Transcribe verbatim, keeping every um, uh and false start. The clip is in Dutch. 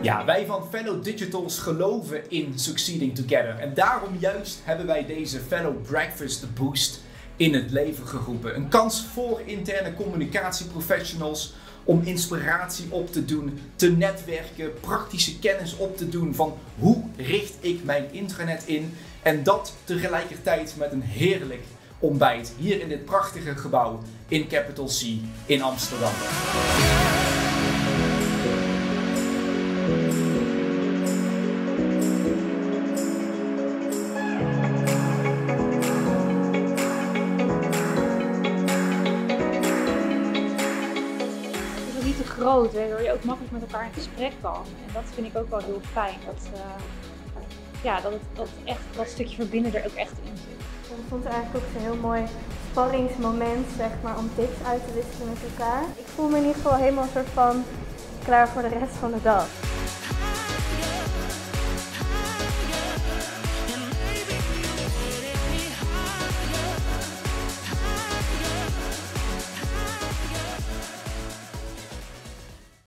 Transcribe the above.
Ja, wij van Fellow Digitals geloven in Succeeding Together. En daarom juist hebben wij deze Fellow Breakfast Boost in het leven geroepen. Een kans voor interne communicatieprofessionals om inspiratie op te doen, te netwerken, praktische kennis op te doen van hoe richt ik mijn intranet in. En dat tegelijkertijd met een heerlijk ontbijt hier in dit prachtige gebouw in Capital C in Amsterdam. Niet te groot, waardoor je ook makkelijk met elkaar in gesprek kan. En dat vind ik ook wel heel fijn. Dat, uh, ja, dat, het, dat echt dat stukje verbinden er ook echt in zit. Ik vond het eigenlijk ook zo'n heel mooi sparringsmoment, zeg maar, om tips uit te wisselen met elkaar. Ik voel me in ieder geval helemaal een soort van klaar voor de rest van de dag.